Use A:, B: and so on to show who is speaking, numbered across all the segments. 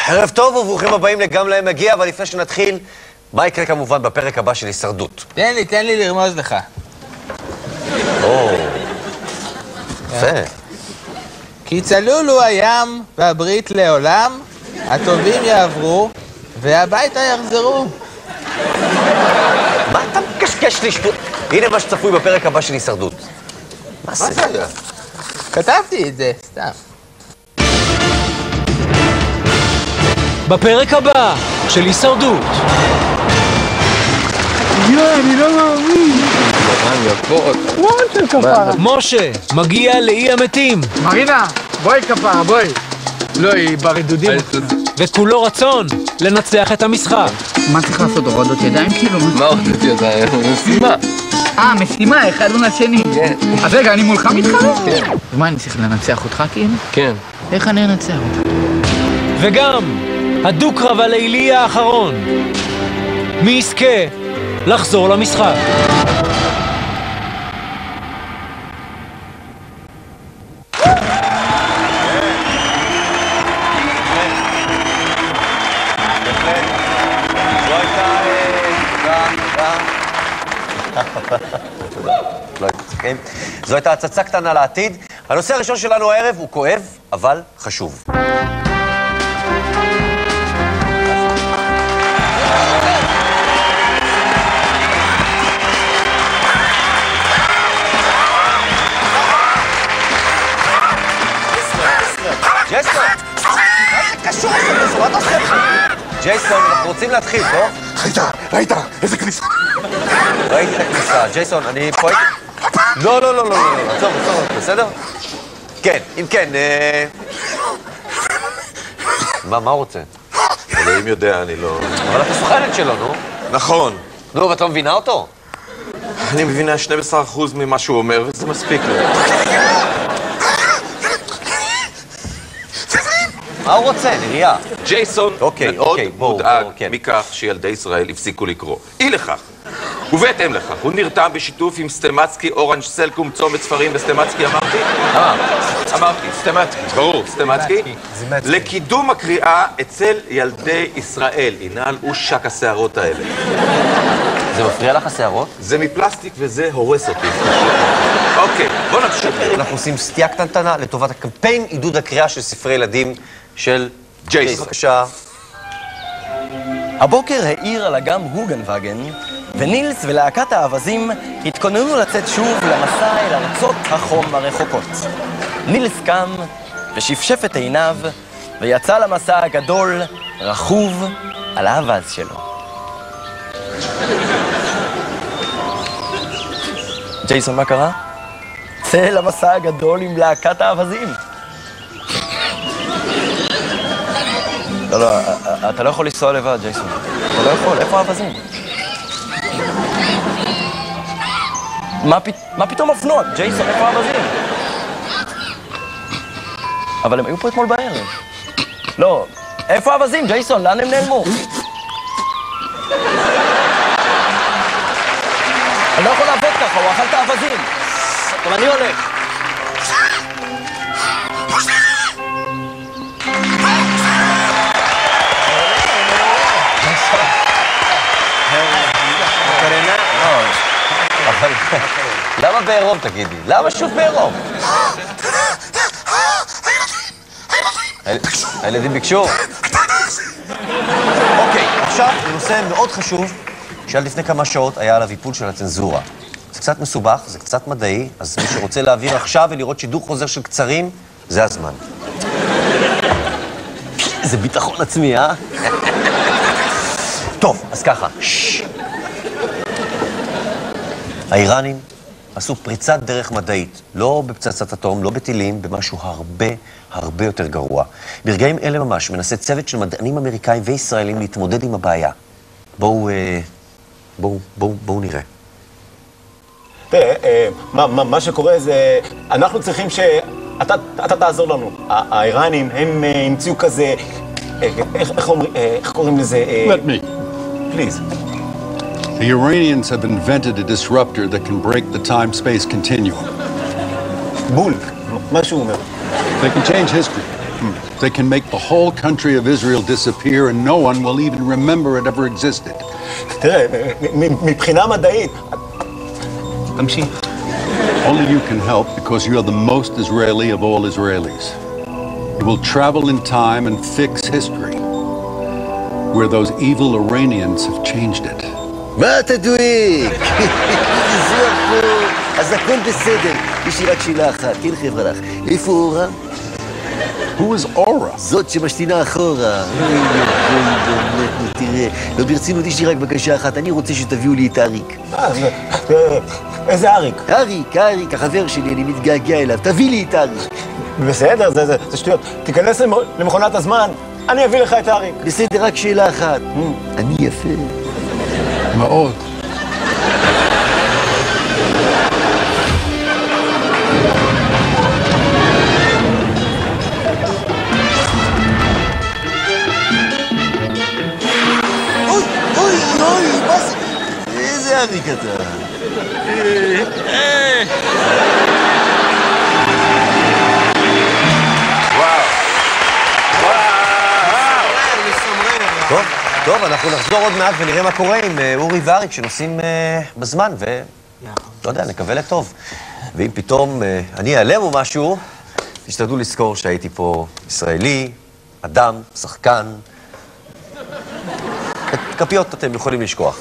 A: ערב טוב וברוכים הבאים לגם להם מגיע, אבל לפני שנתחיל, מה יקרה כמובן בפרק הבא של הישרדות?
B: תן לי לרמוז לך.
A: יפה.
B: כי צלולו הים והברית לעולם, הטובים יעברו והביתה יחזרו.
A: מה אתה מקשקש לי שטות? הנה מה שצפוי בפרק הבא של הישרדות. מה זה?
B: כתבתי את זה, סתם.
C: בפרק הבא של הישרדות.
D: אני לא מאמין.
C: משה מגיע לאי המתים.
D: מרינה, בואי כפרה, בואי. לא, היא ברדודים.
C: וכולו רצון לנצח את המשחק.
D: מה צריך לעשות? הורדות ידיים כאילו?
E: מה הורדות ידיים? משימה.
D: משימה, אחד מול השני.
E: כן.
D: אז רגע, אני מולך מתחרה?
E: כן.
D: מה, אני צריך לנצח אותך כאילו?
E: כן.
D: איך אני אנצח אותך?
C: וגם הדו-קרב הלילי האחרון. מי יזכה לחזור למשחק?
A: זו הייתה הצצה קטנה לעתיד. הנושא הראשון שלנו הערב הוא כואב, אבל חשוב. ג'ייסון! מה זה קשור לזה? מה אתה עושה לך? ג'ייסון, אנחנו רוצים להתחיל, טוב?
F: ראית? איזה כניסה?
A: ראיתי את הכניסה. ג'ייסון, אני פה הייתי... לא, עצור, בסדר? כן, אם כן, מה הוא רוצה?
F: אלוהים יודע, אני לא...
A: אבל אתה סוכנת שלו, נו.
F: נכון.
A: נו, ואתה מבינה אותו?
F: אני מבינה 12% ממה שהוא אומר, וזה מספיק לו.
A: מה הוא רוצה, נריה?
F: ג'ייסון מאוד
A: בואו,
F: מודאג
A: כן.
F: מכך שילדי ישראל הפסיקו לקרוא. אי לכך. ובהתאם לכך, הוא נרתם בשיתוף עם סטמצקי, אורנג' סלקום, צומת ספרים וסטמצקי, אמרתי? אמרתי, סטמצקי, ברור, סטמצקי. לקידום הקריאה אצל ילדי ישראל. ינעל ושק השערות האלה.
A: זה מפריע לך השערות?
F: זה מפלסטיק וזה הורס אותי. אוקיי, בוא נמשיך.
A: אנחנו עושים סטייה קטנטנה לטובת הקמפיין עידוד הקריאה של ספרי ילדים של ג'ייסון. בבקשה.
G: הבוקר העיר על אגם הוגנווגן, ונילס ולהקת האווזים התכוננו לצאת שוב למסע אל ארצות החום הרחוקות. נילס קם ושפשף את עיניו ויצא למסע הגדול, רכוב על האווז שלו. ג'ייסון, מה קרה? צא למסע הגדול עם להקת האווזים. לא, אתה לא יכול לנסוע לבד, ג'ייסון. אתה לא יכול, איפה האווזים? מה פתאום אופנוע? ג'ייסון, איפה האווזים? אבל הם היו פה אתמול בערב. לא, איפה האווזים, ג'ייסון? לאן הם נעלמו? אני לא יכול לעבוד ככה, הוא אכל את האווזים. טוב, אני הולך.
A: אבל למה בעירום, תגידי? למה שוב בעירום? הילדים ביקשו. אוקיי, עכשיו לנושא מאוד חשוב שעד לפני כמה שעות היה עליו איפול של הצנזורה. זה קצת מסובך, זה קצת מדעי, אז מי שרוצה להעביר עכשיו ולראות שידור חוזר של קצרים, זה הזמן. זה ביטחון עצמי, אה? טוב, אז ככה. האיראנים עשו פריצת דרך מדעית, לא בפצצת אטום, לא בטילים, במשהו הרבה יותר גרוע. ברגעים אלה ממש מנסה צוות של מדענים אמריקאים וישראלים להתמודד עם הבעיה. בואו נראה.
H: מה שקורה זה, אנחנו צריכים שאתה תעזור לנו. האיראנים, הם המציאו כזה, איך קוראים לזה?
I: Let me.
H: Please.
I: The Iranians have invented a disruptor that can break the time-space continuum.
H: בול, מה שהוא אומר.
I: They can change history. They can make the whole country of Israel disappear and no one will even remember it ever existed.
H: תראה, מבחינה מדעית... תמשיך.
I: Only you can help because you are the most Israeli of all Israelis. You will travel in time and fix history, where those evil Iranians have changed it.
J: מה אתה דואג? זוח פה, אז הכל בסדר. יש לי רק שאלה אחת, כן חבר'ה לך. איפה אורה?
I: Who is Aura?
J: זאת שמשתינה אחורה. באמת, תראה. לא ברצינות, יש לי רק בקשה אחת. אני רוצה שתביאו לי את אריק.
H: איזה אריק?
J: אריק, החבר שלי, אני מתגעגע אליו. תביא לי את אריק.
H: בסדר, זה שטויות. תיכנס למכונת הזמן, אני אביא לך את אריק.
J: בסדר, רק שאלה אחת. אני יפה.
I: מאוד.
J: אוי, מה זה? איזה אריק אתה?
A: טוב, אנחנו נחזור עוד מעט ונראה מה קורה עם אורי ואריק שנוסעים בזמן, לא יודע, נקווה לטוב. ואם פתאום אני אעלם או משהו, תשתדלו לזכור שהייתי פה ישראלי, אדם, שחקן. כפיות אתם יכולים לשכוח.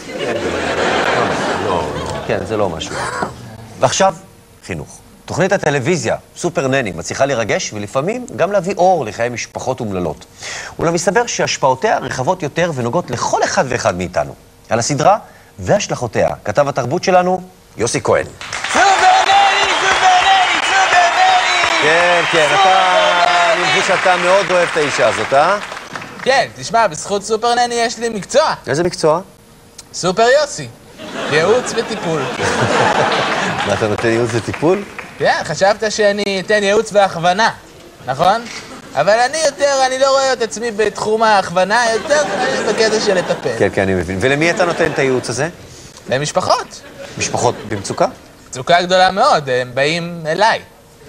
A: כן, זה לא משהו. ועכשיו, חינוך. תוכנית הטלוויזיה, סופר נני, מצליחה לרגש ולפעמים גם להביא אור לחיי משפחות אומללות. אולם מסתבר שהשפעותיה רחבות יותר ונוגעות לכל אחד ואחד מאיתנו. על הסדרה והשלכותיה, כתב התרבות שלנו, יוסי כהן.
B: סופר נני!
A: כן, אני מבין שאתה מאוד אוהב את האישה הזאת, אה?
B: כן, תשמע, בזכות סופר נני יש לי מקצוע.
A: איזה מקצוע?
B: סופר יוסי. ייעוץ וטיפול.
A: מה, אתה נותן ייעוץ וטיפול?
B: כן, חשבת שאני אתן ייעוץ והכוונה, נכון? אבל אני לא רואה את עצמי בתחום ההכוונה, יותר בקטע של לטפל.
A: כן, אני מבין. ולמי אתה נותן את הייעוץ הזה?
B: למשפחות.
A: משפחות במצוקה?
B: מצוקה גדולה מאוד, הם באים אליי.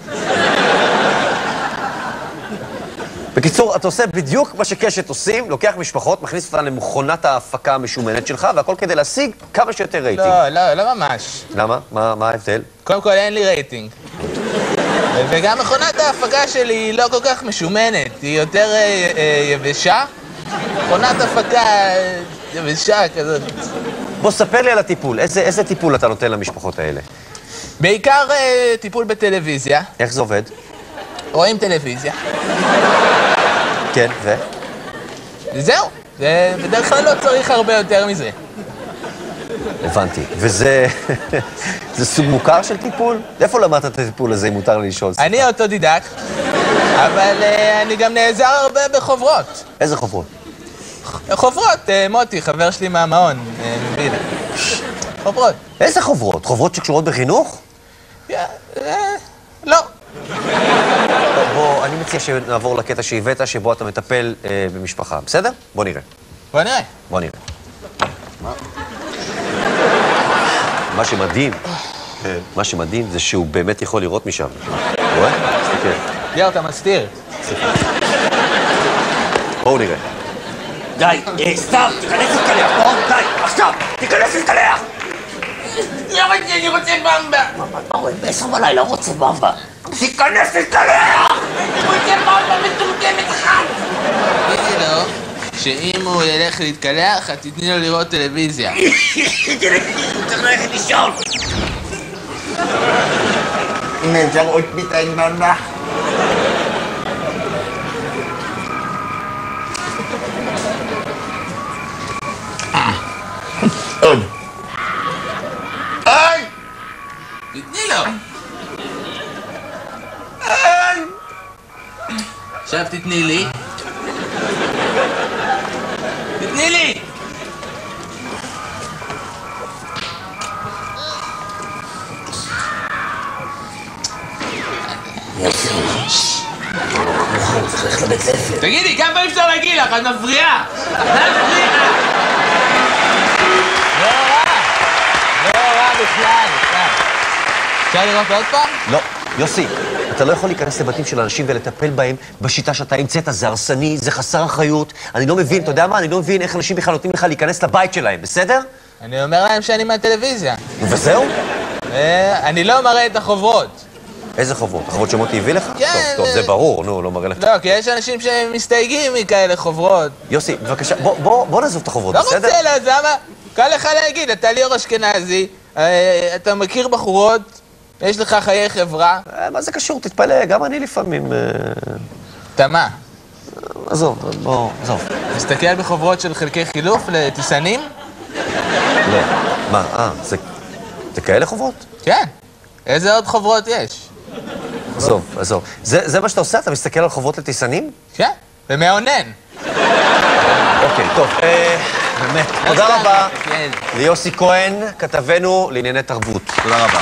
A: בקיצור, אתה עושה בדיוק מה שקשת עושים, לוקח משפחות, מכניס אותן למכונת ההפקה המשומנת שלך, והכל כדי להשיג כמה שיותר רייטינג.
B: לא ממש.
A: למה? מה ההבדל?
B: קודם כל אין לי רייטינג. וגם מכונת ההפקה שלי היא לא כל כך משומנת, היא יותר יבשה. מכונת הפקה יבשה כזאת.
A: בוא, ספר לי על הטיפול. איזה טיפול אתה נותן למשפחות האלה?
B: בעיקר טיפול בטלוויזיה.
A: איך זה עובד?
B: רואים טלוויזיה.
A: כן,
B: וזהו. בדרך כלל לא צריך הרבה יותר מזה.
A: הבנתי. וזה... זה סוג מוכר של טיפול? איפה למדת את הטיפול הזה, אם מותר לי לשאול?
B: אני אוטודידקט, אבל אני גם נעזר הרבה בחוברות.
A: איזה חוברות?
B: חוברות, מוטי, חבר שלי מהמעון, מבינה. חוברות.
A: איזה חוברות? חוברות שקשורות בחינוך?
B: לא.
A: בוא, אני מציע שנעבור לקטע שהבאת, שבו אתה מטפל במשפחה. בסדר? בוא נראה.
B: בוא נראה.
A: מה שמדהים זה שהוא באמת יכול לראות משם. רואה? תסתכל.
B: יאו, אתה מסתיר.
A: בואו נראה.
J: די, סתם, תיכנס להתקלח, די, עכשיו, תיכנס להתקלח!
B: אני רוצה במבה!
J: מה רואה? ב10 בלילה רוצה במבה.
B: תיכנס להתקלח! אני רוצה במבה מטומטמת אחת! תגידי לו שאם הוא ילך להתקלח, את תתני לו לראות טלוויזיה.
J: הוא צריך ללכת לישון!
B: נעזר עוד ביטן במבה.
J: עוד.
B: תתני לו! עכשיו תתני לי. תתני לי!
J: צריך ללכת לבית ספר.
B: תגידי, כמה פעמים אפשר להגיד לך? את מפריעה! מפריעה! לא רע בכלל. אפשר לראות עוד פעם?
A: לא, יוסי, אתה אתה לא יכול להיכנס לבתים של אנשים ולטפל בהם בשיטה שאתה המצאת, זה הרסני, זה חסר אחריות. אני לא מבין, אתה יודע מה? אני לא מבין איך אנשים בכלל נותנים לך להיכנס לבית שלהם, בסדר?
B: אני אומר להם שאני מהטלוויזיה.
A: וזהו?
B: אני לא מראה את החוברות.
A: איזה חוברות? החוברות שמוטי הביא לך?
B: כן.
A: טוב, זה ברור, נו, לא מראה לך.
B: לא, כי יש אנשים שמסתייגים מכאלה חוברות.
A: יוסי, בבקשה, בוא נעזוב את החוברות, בסדר?
B: לא רוצה, אז למה? קל לך להגיד, אתה ליאור אשכנזי, אתה מכיר בחורות, יש לך חיי חברה.
A: מה זה קשור? תתפלא, גם אני לפעמים...
B: אתה מה?
A: עזוב, בוא, עזוב.
B: מסתכל בחוברות של חלקי חילוף לטיסנים?
A: לא. מה, זה כאלה חוברות?
B: כן. איזה עוד חוברות יש?
A: עזוב. זה מה שאתה עושה? אתה מסתכל על חוברות לטיסנים?
B: כן, ומעונן.
A: אוקיי, טוב. באמת, תודה רבה ליוסי כהן, כתבנו לענייני תרבות. תודה רבה.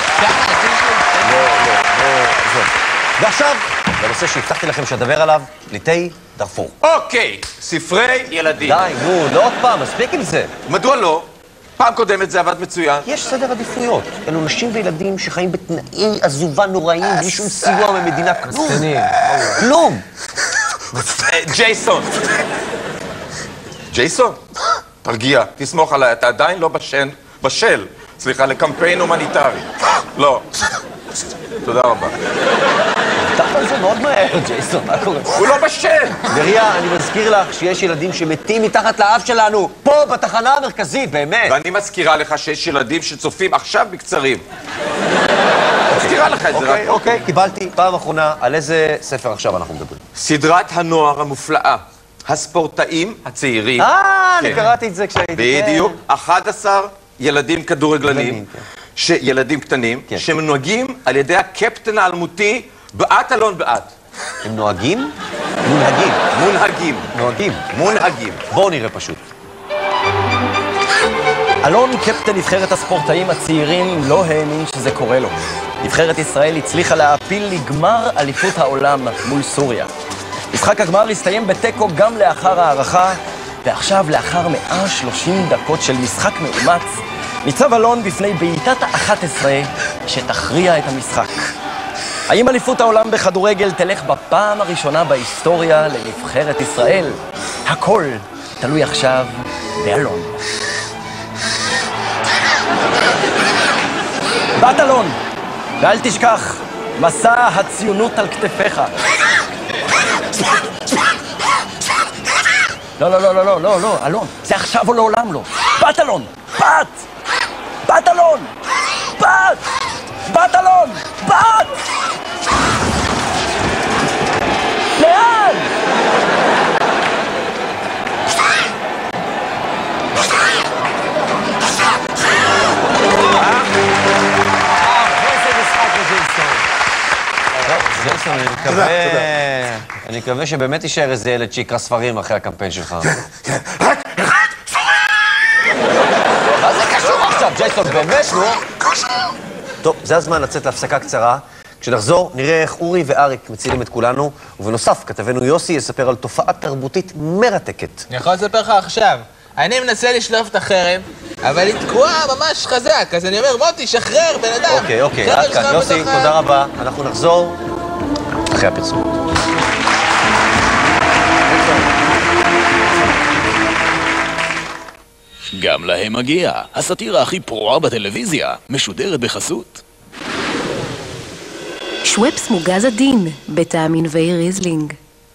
A: עזוב. ועכשיו, לנושא שהבטחתי לכם שאדבר עליו, פליטי דארפור.
F: אוקיי, ספרי ילדים.
A: די, נו, לא עוד פעם, מספיק עם זה.
F: מדוע לא? פעם קודמת זה עבד מצוין.
A: יש סדר עדיפויות. אלו נשים וילדים שחיים בתנאי עזובה נוראים, בלי שום סיוע ממדינה. כלום.
F: ג'ייסון, תרגיע, תסמוך עליי, אתה עדיין לא בשל, לקמפיין הומניטרי. לא. תודה רבה.
A: הבטחת על זה מאוד מהר, ג'ייסון, מה קורה?
F: הוא לא בשל!
A: דריה, אני מזכיר לך שיש ילדים שמתים מתחת לאף שלנו, פה, בתחנה המרכזית, באמת.
F: ואני מזכירה לך שיש ילדים שצופים עכשיו בקצרים. מזכירה לך את זה רק.
A: אוקיי, קיבלתי פעם אחרונה. על איזה ספר עכשיו אנחנו מדברים?
F: סדרת הנוער המופלאה. הספורטאים הצעירים.
A: אני קראתי את זה כשהייתי...
F: בדיוק. 11 ילדים כדורגלנים, ילדים קטנים, שמנוהגים על ידי הקפטן האלמותי בעת אלון בעת.
A: הם נוהגים?
F: מונהגים.
A: בואו נראה פשוט.
G: אלון, קפטן נבחרת הספורטאים הצעירים, לא האמין שזה קורה לו. נבחרת ישראל הצליחה להעפיל לגמר אליפות העולם מול סוריה. משחק הגמר הסתיים בתיקו גם לאחר הערכה, ועכשיו, לאחר 130 דקות של משחק מאומץ, ניצב אלון בפני בעיטת ה-11 שתכריע את המשחק. האם אליפות העולם בכדורגל תלך בפעם הראשונה בהיסטוריה לנבחרת ישראל? הכל תלוי עכשיו באלון. בת אלון, ואל תשכח, מסע הציונות על כתפיך. לא, אלון, זה עכשיו או לעולם לא. בת אלון, בת אלון, בת אלון, לאן?
A: ג'ייסון, אני מקווה שבאמת יישאר איזה ילד שיקרא ספרים אחרי הקמפיין שלך. מה זה קשור עכשיו, ג'ייסון? באמת, נו? טוב, זה הזמן לצאת להפסקה קצרה. כשנחזור, נראה איך אורי ואריק מצילים את כולנו, ובנוסף, כתבנו יוסי יספר על תופעה תרבותית מרתקת.
B: אני יכול לספר לך עכשיו. אני מנסה לשלוף את החרב, אבל היא תקועה ממש חזק, אז אני אומר, מוטי, שחרר, בן אדם.
A: אוקיי, עד כאן. יוסי, תודה רבה. אנחנו נחזור אחרי הפרסום.
K: גם להם מגיע. הסאטירה הכי פרועה בטלוויזיה משודרת בחסות.
L: שוואפס מוגז עדין, בטעם ענבי ריזלינג.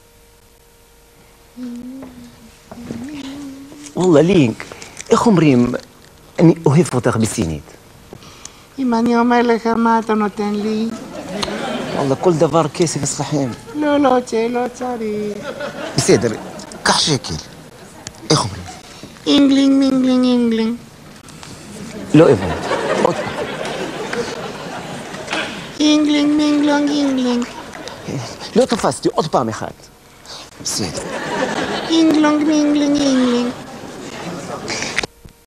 J: וואלה, לינק, איך אומרים, אני אוהב אותך בסינית.
M: אם אני אומר לך מה אתה נותן לי?
J: וואלה, כל דבר כסף אצלכם.
M: לא צריך.
J: בסדר, קח שקל. איך אומרים?
M: אינגלינג.
J: לא הבנת. עוד פעם.
M: אינגלינג.
J: לא תפסתי, עוד פעם אחת. בסדר.
M: אינגלינג.